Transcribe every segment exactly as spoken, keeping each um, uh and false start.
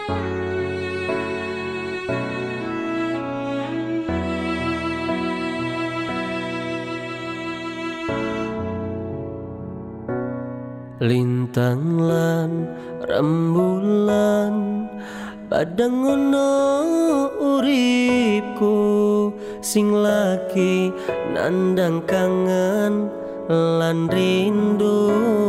Lintang lan rembulan padang ngono uripku sing lagi nandang kangen lan rindu.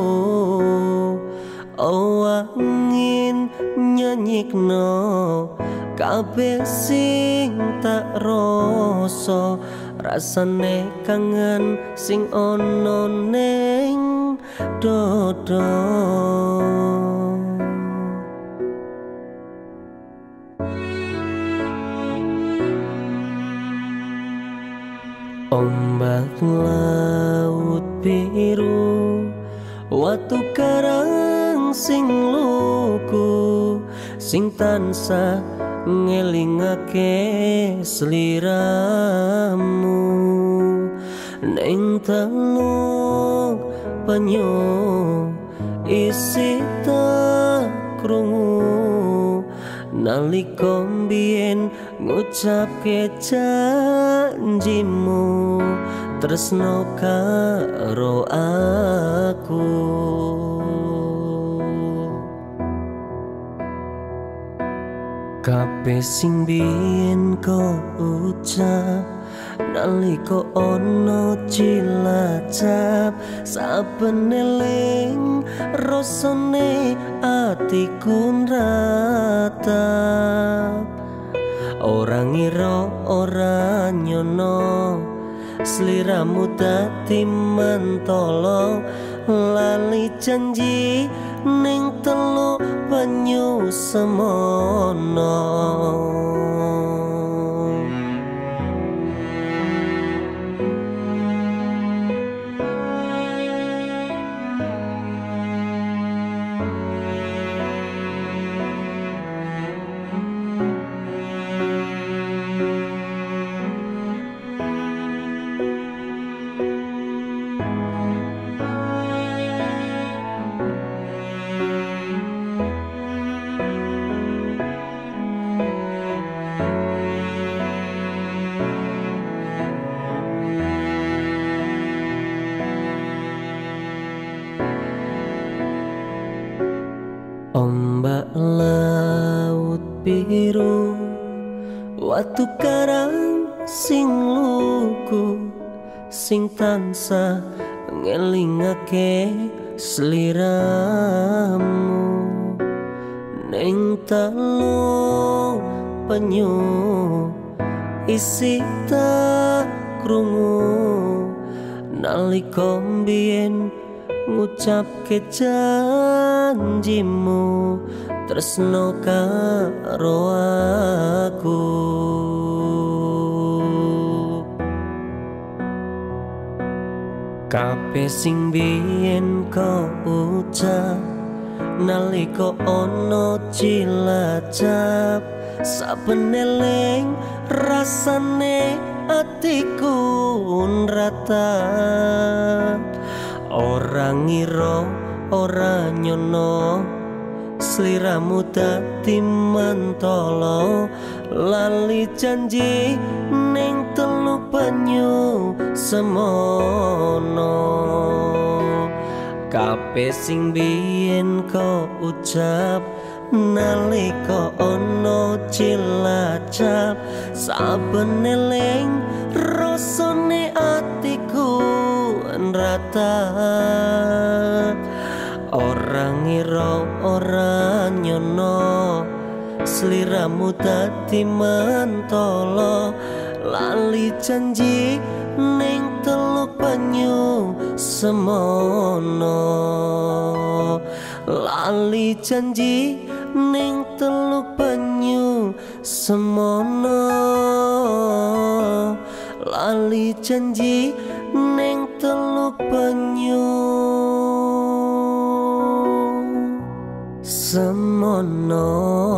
Awangin nyanyikno kabeh sing tak rasa, rasane kangen sing ono ning dodo. Ombak laut biru, watu karang sing luku, sing tansah ngelingake sliramu ning teluk banyu isi tak krungu nalika mbiyen ngucapke janjimu tresno karo aku. Kabeh sing biyen kok ucap nalika ana cilacap, saben eling rasane atiku nratap. Ora ngira ora nyono sliramu dadi mentolo, lali janji ning teluk banyu semono. Ombak laut biru, watu karang sing luku, sing tansah ngelingake sliramu ning teluk banyu isi tak krungu nalika mbiyen ngucapke janjimu tresno karo aku. Kabeh sing biyen kok ucap nalika ana cilacap, saben eling rasane atiku nratap. Ora ngira ora nyono sliramu dadi mentolo, lali janji ning teluk banyu semono. Kabeh sing biyen kok ucap nalika ana cilacap, saben eling rasane atiku nratap. Ora ngira ora nyono sliramu dadi mentolo, lali janji ning teluk banyu semono. Lali janji ning teluk banyu semono, lali janji ning teluk banyu semono.